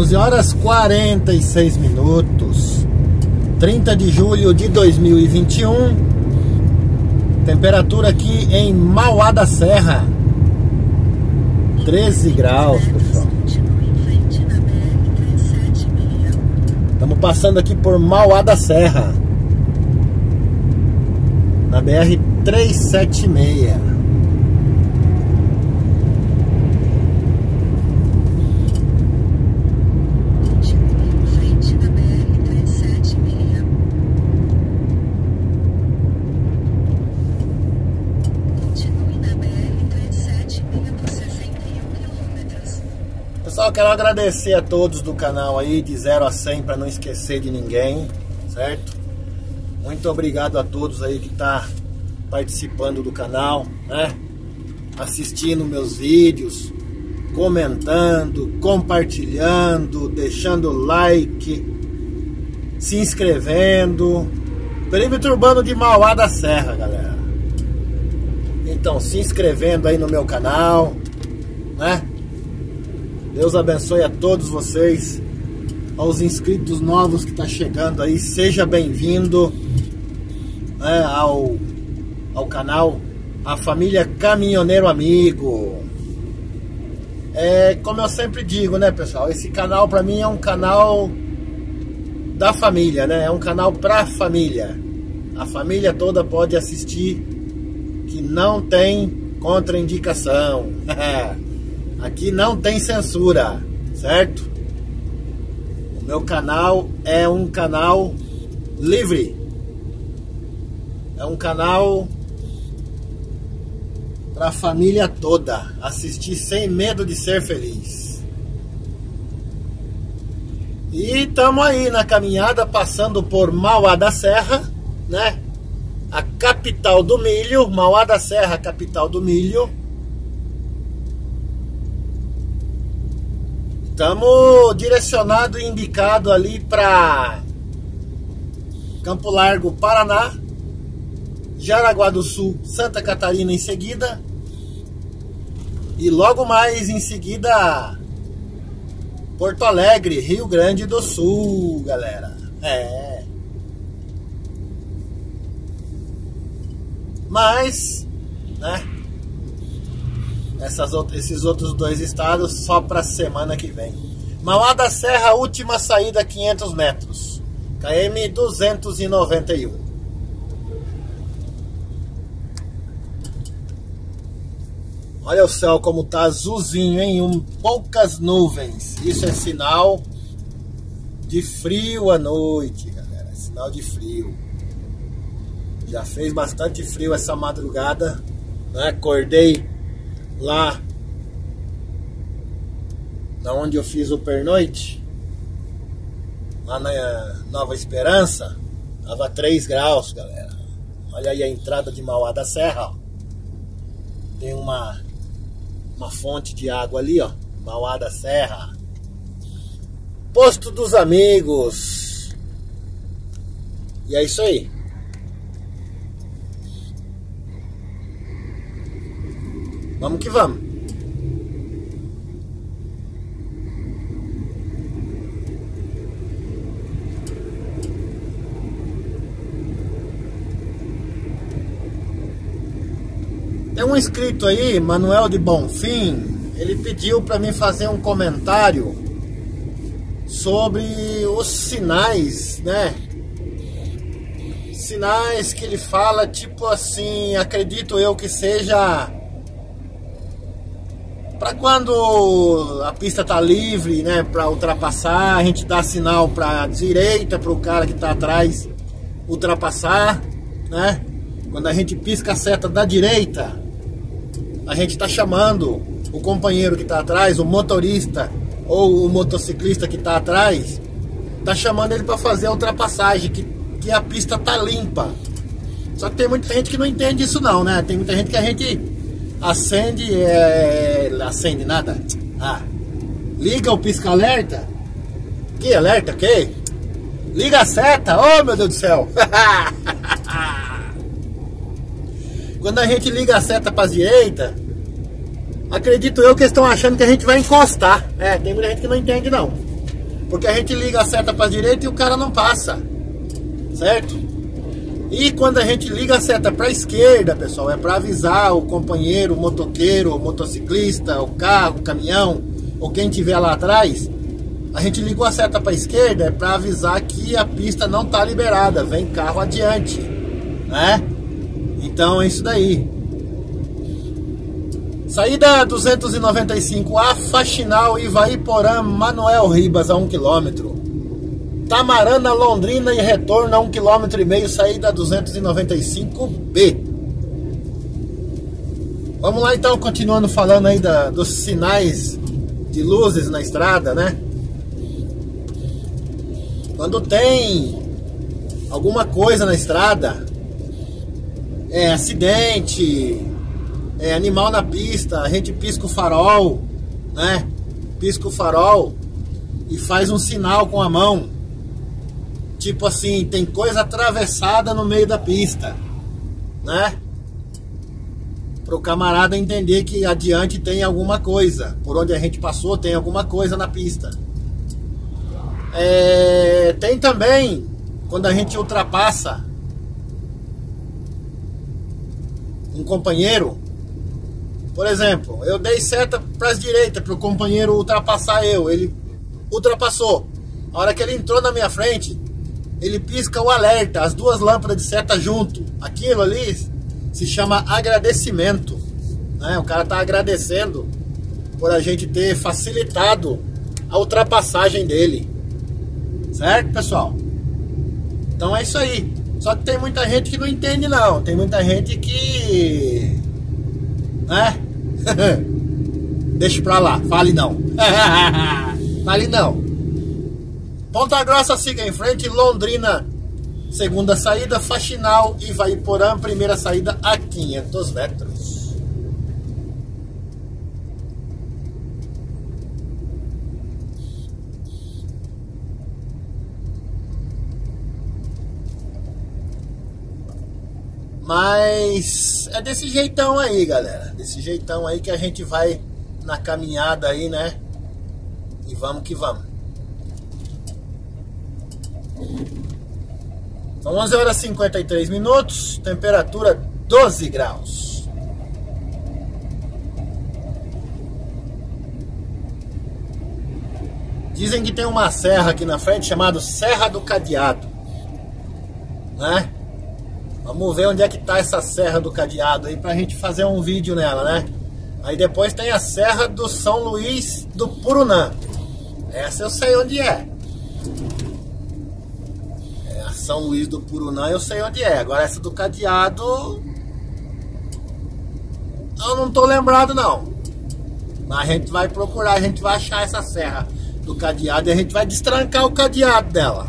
11 horas 46 minutos, 30 de julho de 2021. Temperatura aqui em Mauá da Serra, 13 graus, pessoal. Estamos passando aqui por Mauá da Serra, na BR 376. Pessoal, quero agradecer a todos do canal aí, de 0 a 100, para não esquecer de ninguém, certo? Muito obrigado a todos aí que tá participando do canal, né? Assistindo meus vídeos, comentando, compartilhando, deixando like, se inscrevendo. Perímetro Urbano de Mauá da Serra, galera. Então, se inscrevendo aí no meu canal, né? Deus abençoe a todos vocês. Aos inscritos novos que tá chegando aí, seja bem-vindo, né, ao canal, a família Caminhoneiro Amigo. Como eu sempre digo, né, pessoal, esse canal pra mim é um canal da família, né? É um canal pra família. A família toda pode assistir, que não tem contraindicação. Aqui não tem censura, certo? O meu canal é um canal livre. É um canal para a família toda assistir sem medo de ser feliz. E estamos aí na caminhada, passando por Mauá da Serra, né? A capital do milho, Mauá da Serra, capital do milho. Estamos direcionado e indicado ali para Campo Largo, Paraná, Jaraguá do Sul, Santa Catarina em seguida, e logo mais em seguida Porto Alegre, Rio Grande do Sul, galera. Mas, né? Esses outros dois estados só para semana que vem. Mauá da Serra, última saída 500 metros, KM 291. Olha o céu como tá azulzinho, hein? Poucas nuvens. Isso é sinal de frio à noite, galera. É sinal de frio. Já fez bastante frio essa madrugada, né? Acordei lá onde eu fiz o pernoite, lá na Nova Esperança, tava 3 graus, galera. Olha aí a entrada de Mauá da Serra, ó. Tem uma fonte de água ali, ó, Mauá da Serra. Posto dos Amigos. E é isso aí. Vamos que vamos. Tem um inscrito aí, Manuel de Bonfim. Ele pediu para mim fazer um comentário sobre os sinais, né? Sinais que ele fala, tipo assim, acredito eu que seja para quando a pista tá livre, né, para ultrapassar, a gente dá sinal para direita para o cara que tá atrás ultrapassar, né? Quando a gente pisca a seta da direita, a gente tá chamando o companheiro que tá atrás, o motorista ou o motociclista que tá atrás, tá chamando ele para fazer a ultrapassagem, que a pista tá limpa. Só que tem muita gente que não entende isso não, né? Tem muita gente que a gente acende nada. Liga o pisca-alerta. Que alerta, que? Liga a seta, oh meu Deus do céu. Quando a gente liga a seta para a direita, acredito eu que eles estão achando que a gente vai encostar. Tem muita gente que não entende não. Porque a gente liga a seta para a direita e o cara não passa, certo? E quando a gente liga a seta para a esquerda, pessoal, é para avisar o companheiro, o motoqueiro, o motociclista, o carro, o caminhão, ou quem tiver lá atrás. A gente ligou a seta para a esquerda é para avisar que a pista não está liberada, vem carro adiante, né? Então é isso daí. Saída 295A, Faxinal, Ivaiporã, Manuel Ribas a 1 km. Tamarana, Londrina e retorno a 1,5 km, saída 295B. Vamos lá então, continuando falando aí dos sinais de luzes na estrada, né? Quando tem alguma coisa na estrada, acidente, animal na pista, a gente pisca o farol, né? Pisca o farol e faz um sinal com a mão. Tipo assim, tem coisa atravessada no meio da pista, né? Para o camarada entender que adiante tem alguma coisa. Por onde a gente passou tem alguma coisa na pista. Tem também, quando a gente ultrapassa um companheiro. Por exemplo, eu dei seta para a direita para o companheiro ultrapassar eu. Ele ultrapassou. A hora que ele entrou na minha frente, ele pisca o alerta, as duas lâmpadas de seta junto. Aquilo ali se chama agradecimento, né? O cara tá agradecendo por a gente ter facilitado a ultrapassagem dele. Certo, pessoal? Então é isso aí. Só que tem muita gente que não entende, não. Tem muita gente que... né? Deixa pra lá, fale não. Fale não. Ponta Grossa siga em frente, Londrina, segunda saída, Faxinal e Ivaiporã, primeira saída a 500 metros. Mas é desse jeitão aí, galera. Desse jeitão aí que a gente vai na caminhada aí, né? E vamos que vamos. São 11 horas e 53 minutos, temperatura 12 graus. Dizem que tem uma serra aqui na frente chamada Serra do Cadeado, né? Vamos ver onde é que tá essa Serra do Cadeado aí pra gente fazer um vídeo nela, né? Aí depois tem a Serra do São Luís do Purunã. Essa eu sei onde é. São Luís do Purunã eu sei onde é. Agora essa do Cadeado eu não tô lembrado não. Mas a gente vai procurar, a gente vai achar essa Serra do Cadeado e a gente vai destrancar o cadeado dela.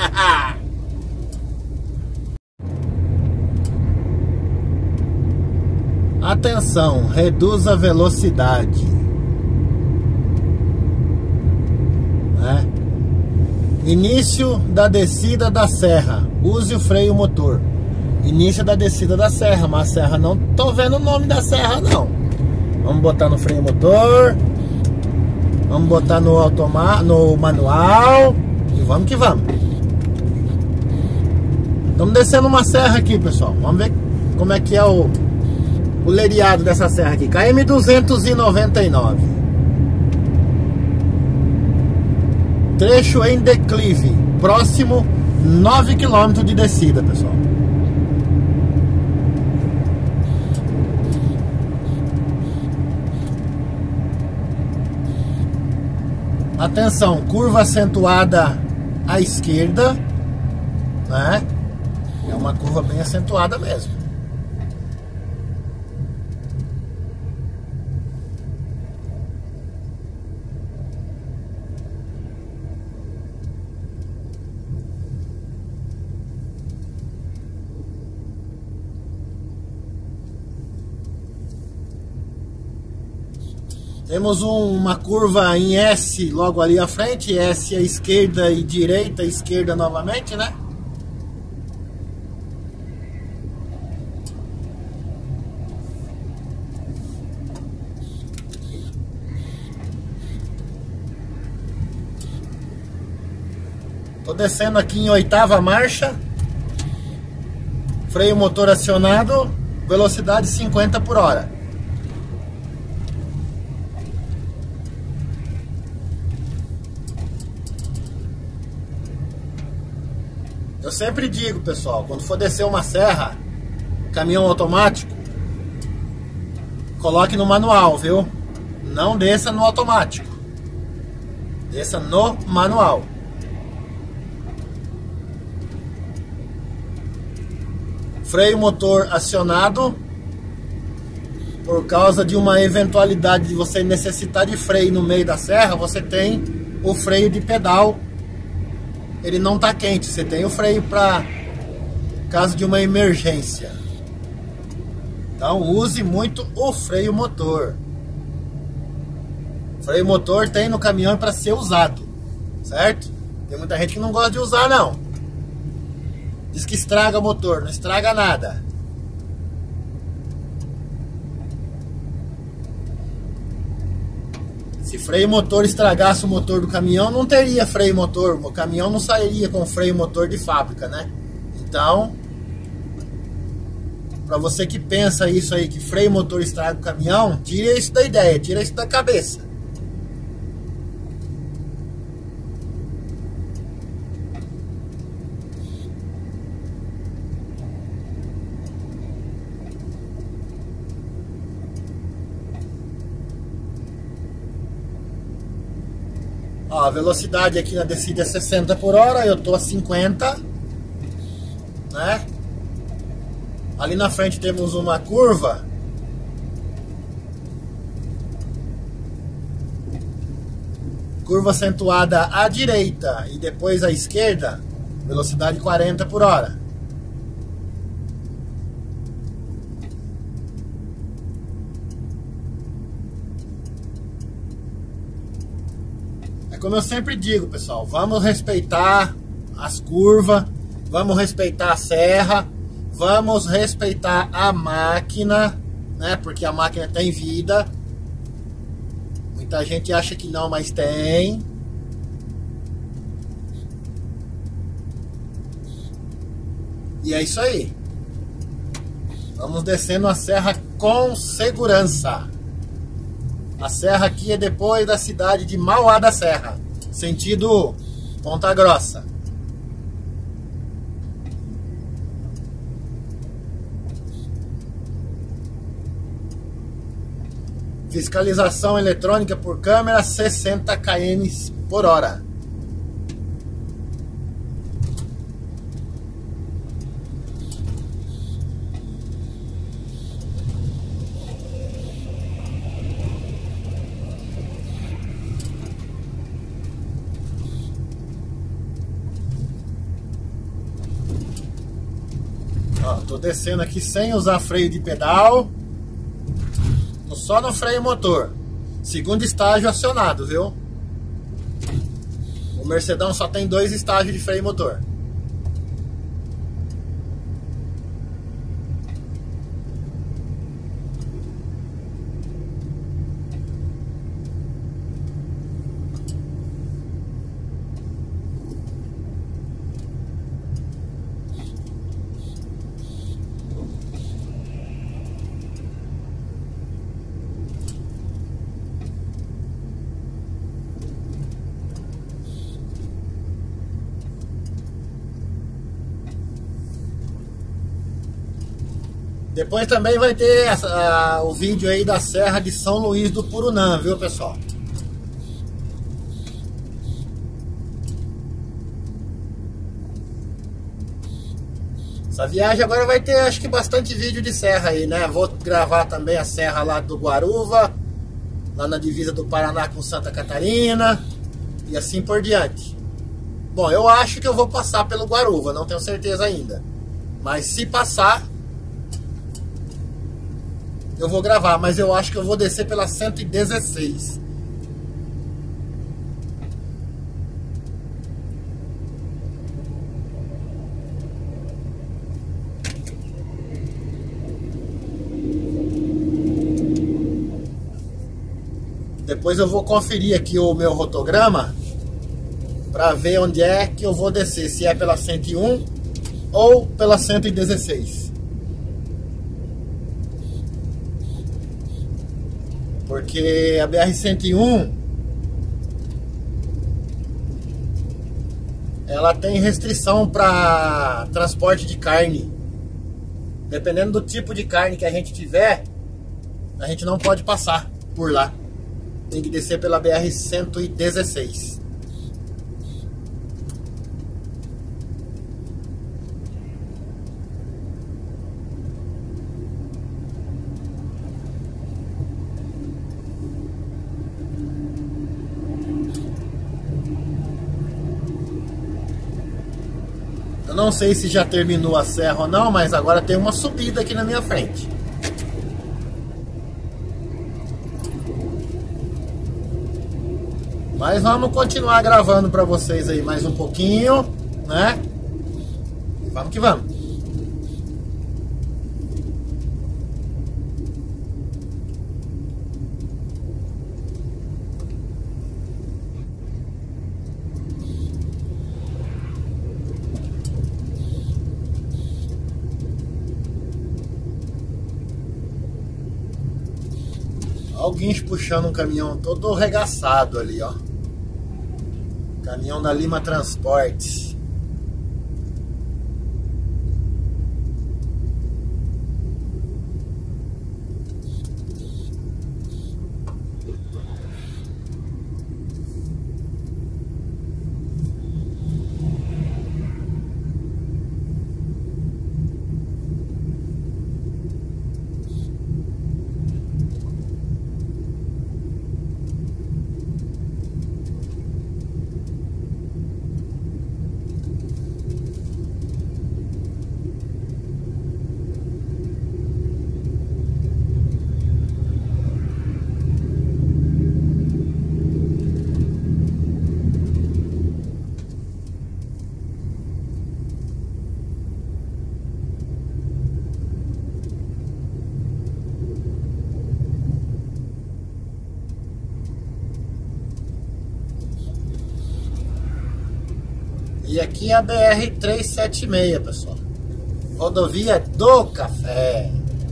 Atenção, reduz a velocidade, né? Início da descida da serra, use o freio motor. Início da descida da serra, mas a serra não tô vendo o nome da serra não. Vamos botar no freio motor, vamos botar no manual e vamos que vamos. Estamos descendo uma serra aqui, pessoal. Vamos ver como é que é o lereado dessa serra aqui. KM 299. Trecho em declive, próximo 9 km de descida, pessoal. Atenção, curva acentuada à esquerda, né? É uma curva bem acentuada mesmo. Temos uma curva em S logo ali à frente, S à esquerda e direita, esquerda novamente, né? Tô descendo aqui em 8ª marcha. Freio motor acionado, velocidade 50 por hora. Eu sempre digo, pessoal, quando for descer uma serra, caminhão automático, coloque no manual, viu? Não desça no automático. Desça no manual. Freio motor acionado. Por causa de uma eventualidade de você necessitar de freio no meio da serra, você tem o freio de pedal. Ele não tá quente, você tem o freio para caso de uma emergência. Então use muito o freio motor. Freio motor tem no caminhão para ser usado, certo? Tem muita gente que não gosta de usar, não. Diz que estraga o motor, não estraga nada. Se freio motor estragasse o motor do caminhão, não teria freio motor. O caminhão não sairia com freio motor de fábrica, né? Então, para você que pensa isso aí, que freio motor estraga o caminhão, tira isso da ideia, tira isso da cabeça. Ó, a velocidade aqui na descida é 60 por hora, eu tô a 50, né? Ali na frente temos uma curva. Curva acentuada à direita e depois à esquerda, velocidade 40 por hora. Como eu sempre digo, pessoal, vamos respeitar as curvas, vamos respeitar a serra, vamos respeitar a máquina, né? Porque a máquina tem vida. Muita gente acha que não, mas tem. E é isso aí. Vamos descendo a serra com segurança. A serra aqui é depois da cidade de Mauá da Serra, sentido Ponta Grossa. Fiscalização eletrônica por câmera, 60 km por hora. Tô descendo aqui sem usar freio de pedal, só no freio motor. Segundo estágio acionado, viu? O Mercedão só tem 2 estágios de freio motor. Depois também vai ter o vídeo aí da Serra de São Luís do Purunã, viu, pessoal? Essa viagem agora vai ter, acho que, bastante vídeo de serra aí, né? Vou gravar também a serra lá do Guaruva, lá na divisa do Paraná com Santa Catarina, e assim por diante. Bom, eu acho que eu vou passar pelo Guaruva, não tenho certeza ainda. Mas se passar, eu vou gravar, mas eu acho que eu vou descer pela 116. Depois eu vou conferir aqui o meu rotograma para ver onde é que eu vou descer, se é pela 101 ou pela 116. Porque a BR-101 ela tem restrição para transporte de carne. Dependendo do tipo de carne que a gente tiver, a gente não pode passar por lá. Tem que descer pela BR-116. Eu não sei se já terminou a serra ou não, mas agora tem uma subida aqui na minha frente. Mas vamos continuar gravando para vocês aí mais um pouquinho, né? E vamos que vamos. Alguém puxando um caminhão todo arregaçado ali, ó. Caminhão da Lima Transportes. E aqui é a BR-376, pessoal. Rodovia do Café.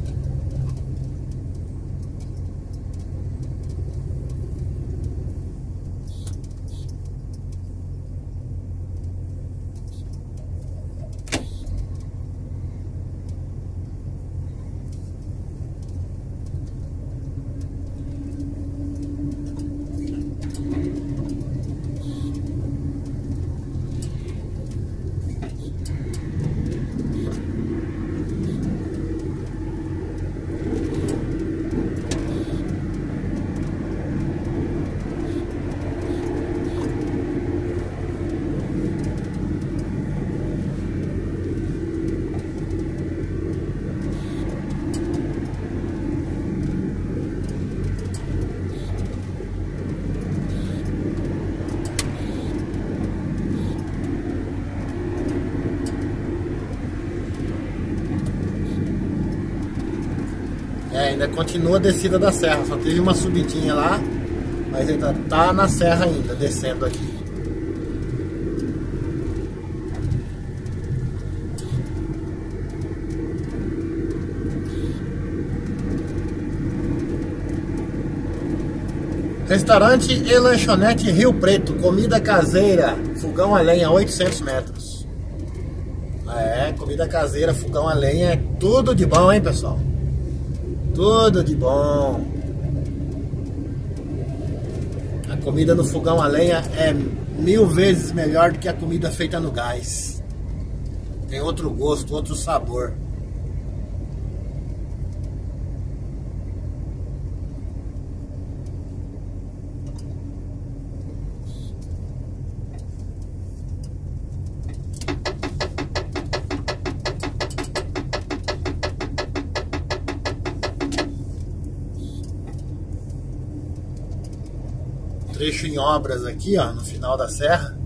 Ainda continua a descida da serra, só teve uma subidinha lá, mas ainda tá na serra ainda, descendo aqui. Restaurante e lanchonete Rio Preto, comida caseira, fogão a lenha, 800 metros. É, comida caseira, fogão a lenha, é tudo de bom, hein, pessoal? Tudo de bom. A comida no fogão a lenha é 1000 vezes melhor do que a comida feita no gás. Tem outro gosto, outro sabor. Trecho em obras aqui, ó, no final da serra.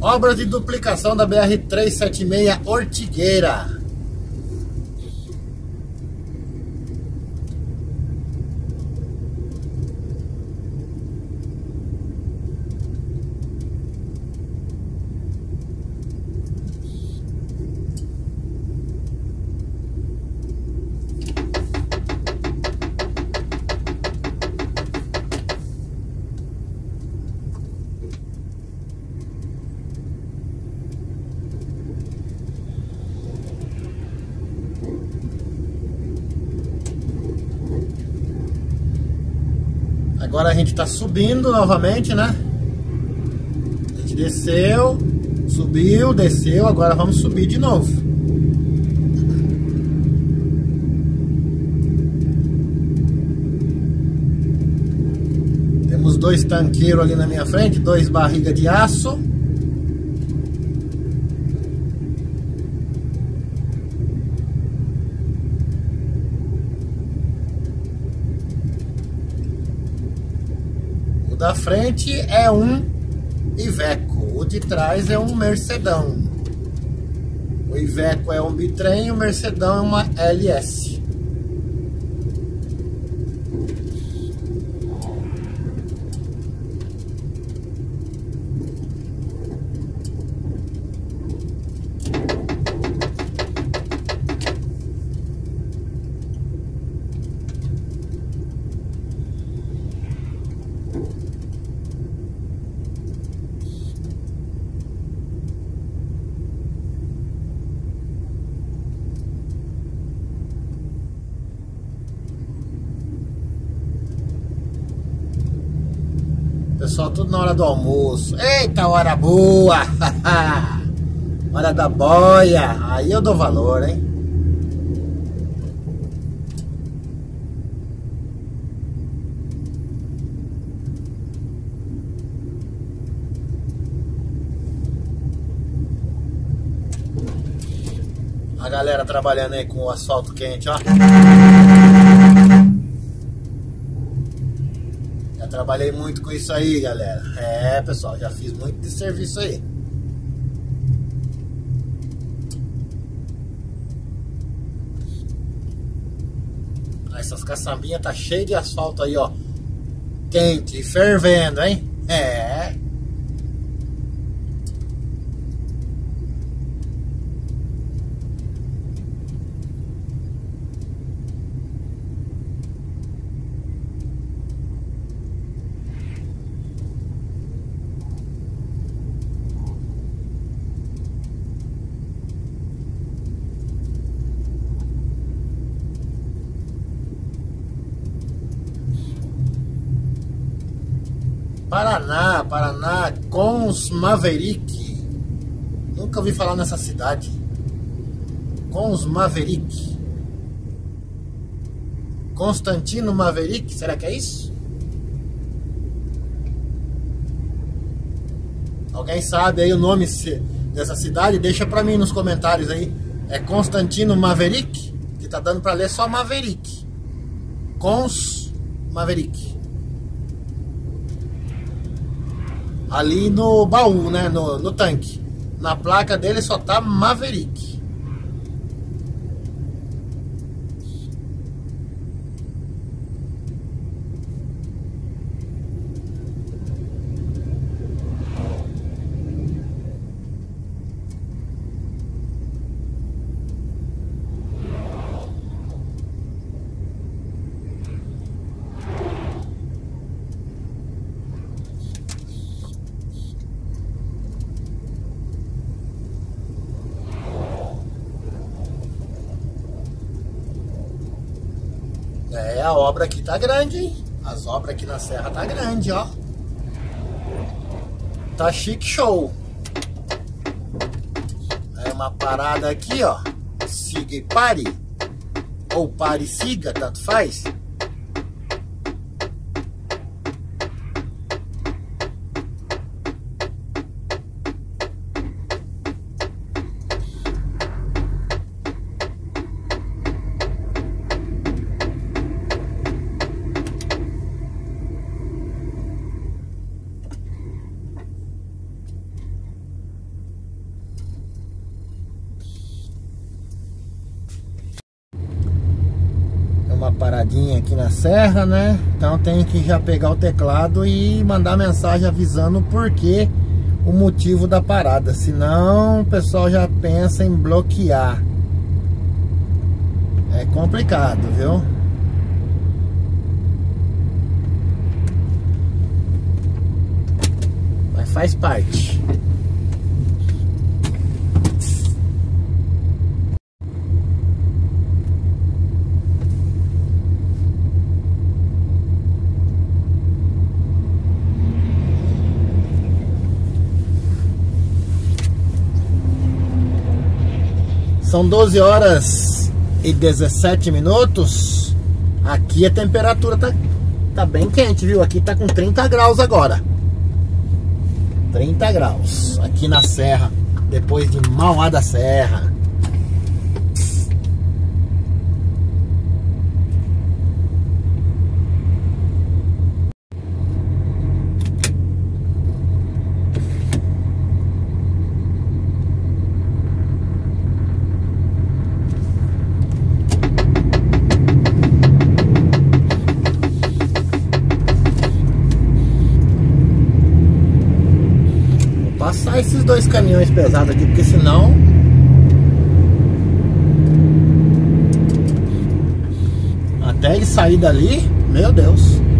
Obras de duplicação da BR-376 Ortigueira. Agora a gente está subindo novamente, né? A gente desceu, subiu, desceu, agora vamos subir de novo. Temos dois tanqueiros ali na minha frente, dois barrigas de aço. O da frente é um Iveco, o de trás é um Mercedão. O Iveco é um bitrem, o Mercedão é uma LS. Pessoal, tudo na hora do almoço. Eita, hora boa! Hora da boia. Aí eu dou valor, hein? A galera trabalhando aí com o asfalto quente, ó. Trabalhei muito com isso aí, galera. É, pessoal, já fiz muito de serviço aí. Essas caçambinhas tá cheio de asfalto aí, ó. Quente, fervendo, hein? É. Paraná, Cons Maverick. Nunca ouvi falar nessa cidade. Cons Maverick. Constantino Maverick, será que é isso? Alguém sabe aí o nome dessa cidade? Deixa pra mim nos comentários aí. É Constantino Maverick? Que tá dando pra ler só Maverick. Cons Maverick. Ali no baú, né? No tanque. Na placa dele só tá Maverick. É, a obra aqui tá grande, hein? As obras aqui na serra tá grande, ó. Tá chique show. É uma parada aqui, ó. Siga e pare. Ou pare e siga, tanto faz. paradinha aqui na serra, né? Então tem que já pegar o teclado e mandar mensagem avisando o porquê, o motivo da parada. Senão o pessoal já pensa em bloquear. É complicado, viu? Mas faz parte. São 12 horas e 17 minutos. Aqui a temperatura tá bem quente, viu? Aqui tá com 30 graus agora. 30 graus. Aqui na serra, depois de Mauá da Serra. Passar esses dois caminhões pesados aqui, porque senão até ele sair dali, meu Deus.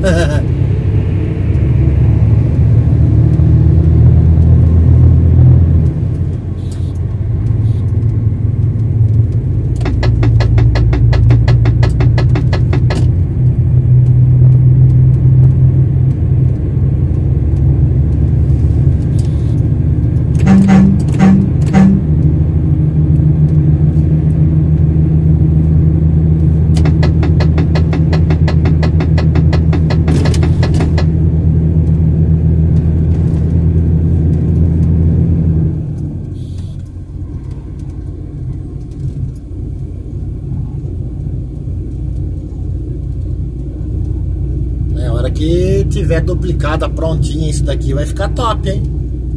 Que tiver duplicada, prontinha, isso daqui vai ficar top, hein?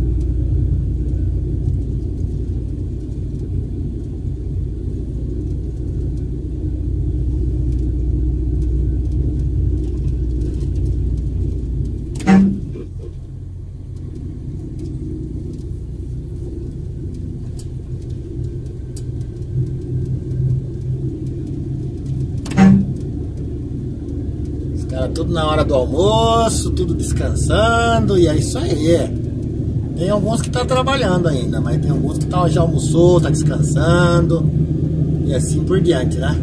Tudo na hora do almoço, tudo descansando, e é isso aí. Tem alguns que tá trabalhando ainda, mas tem alguns que já almoçou, tá descansando, e assim por diante, né?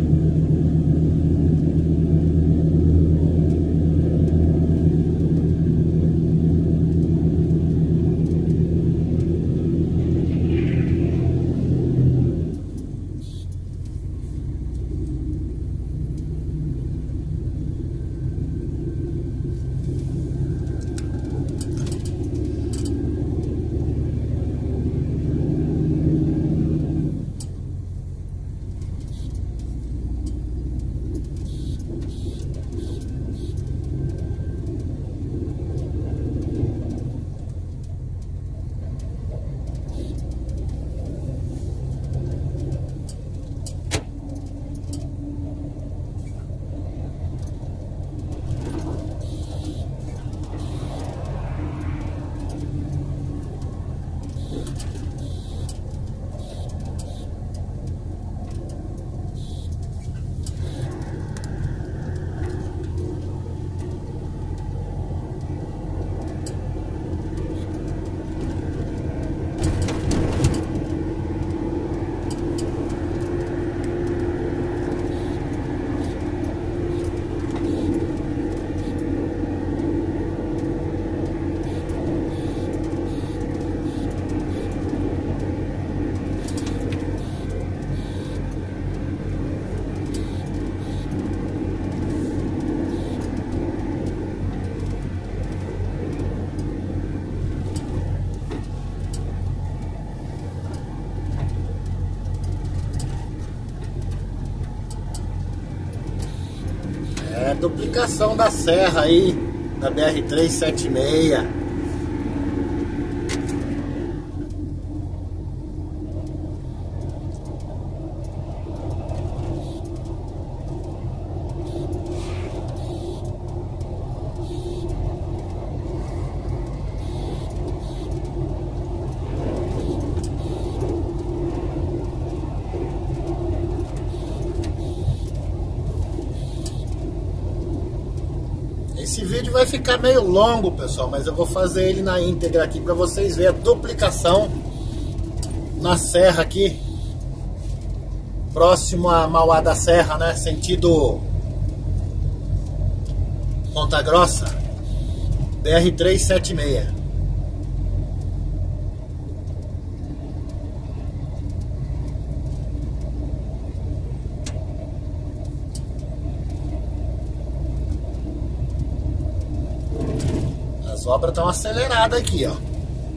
É a duplicação da serra aí, da BR-376. Esse vídeo vai ficar meio longo, pessoal, mas eu vou fazer ele na íntegra aqui para vocês verem a duplicação na serra aqui, próximo a Mauá da Serra, né? Sentido Ponta Grossa, BR-376. As obras estão aceleradas aqui, ó.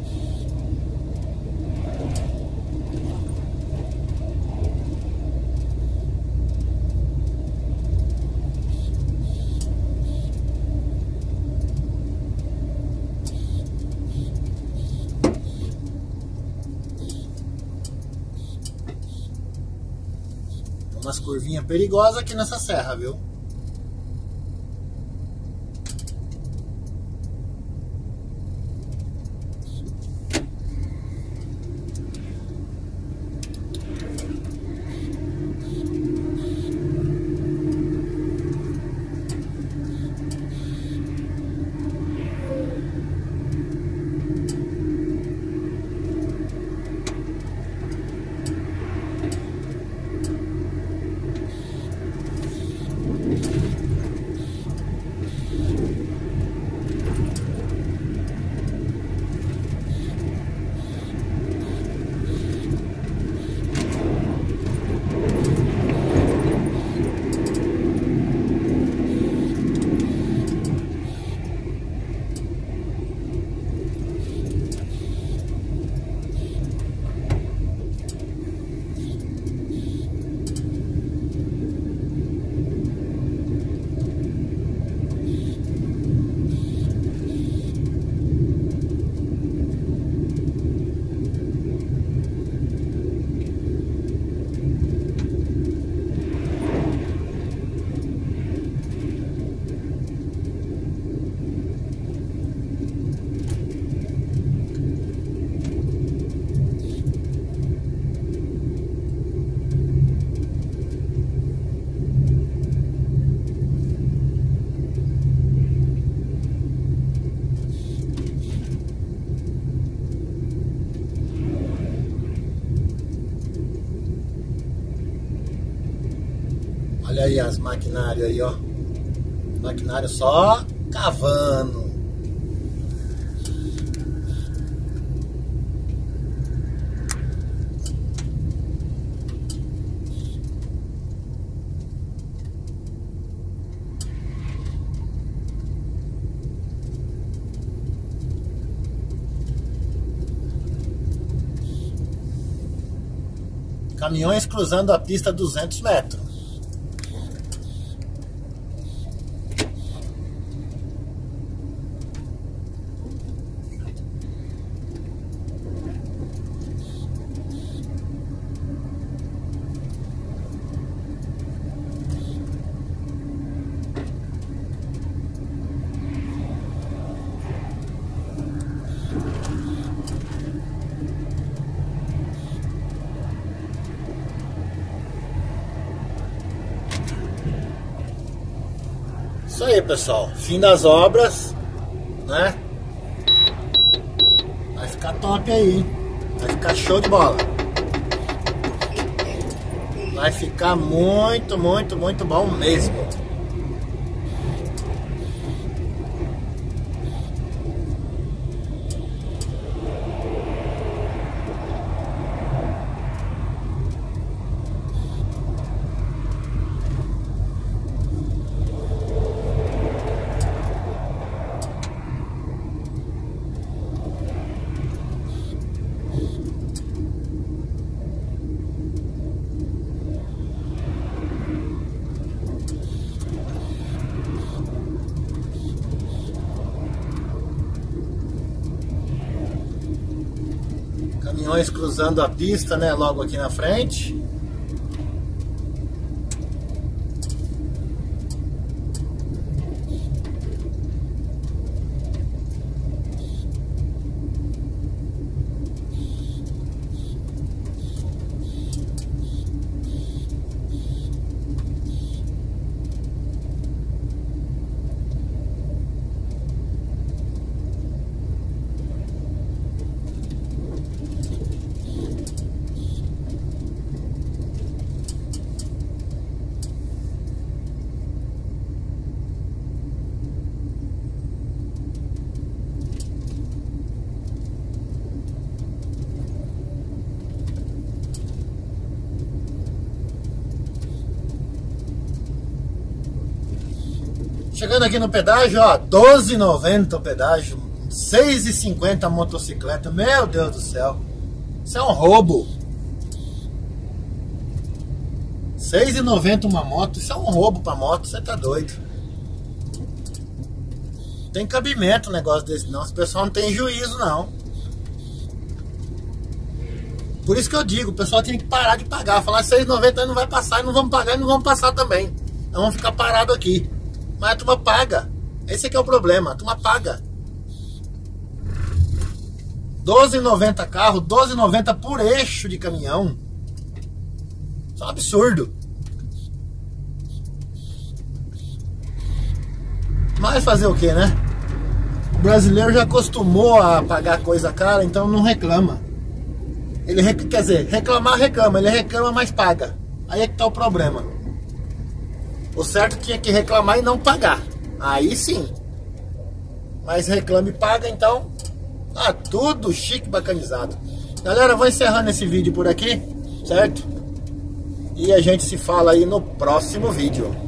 Umas curvinhas perigosas aqui nessa serra, viu? Olha aí as maquinários aí, ó. Maquinário só cavando. Caminhões cruzando a pista a 200 metros. Isso aí, pessoal, fim das obras, né? Vai ficar top aí, hein? Vai ficar show de bola. Vai ficar muito, muito, muito bom mesmo. Caminhões cruzando a pista, né? Logo aqui na frente. Chegando aqui no pedágio, ó, R$12,90 o pedágio, R$6,50 a motocicleta. Meu Deus do céu, isso é um roubo. R$6,90 uma moto, isso é um roubo pra moto, você tá doido. Não tem cabimento um negócio desse não, esse pessoal não tem juízo não. Por isso que eu digo, o pessoal tem que parar de pagar. Falar R$6,90 não vai passar, e não vamos pagar e não vamos passar também. Nós vamos ficar parados aqui. Mas a turma paga. Esse é que é o problema, a turma paga. R$12,90 carro, R$12,90 por eixo de caminhão. Isso é um absurdo. Mas fazer o que, né? O brasileiro já acostumou a pagar coisa cara, então não reclama. Ele quer dizer, reclamar reclama, ele reclama, mas paga. Aí é que tá o problema. O certo tinha que reclamar e não pagar. Aí sim. Mas reclama e paga, então tá tudo chique, bacanizado. Galera, eu vou encerrando esse vídeo por aqui, certo? E a gente se fala aí no próximo vídeo.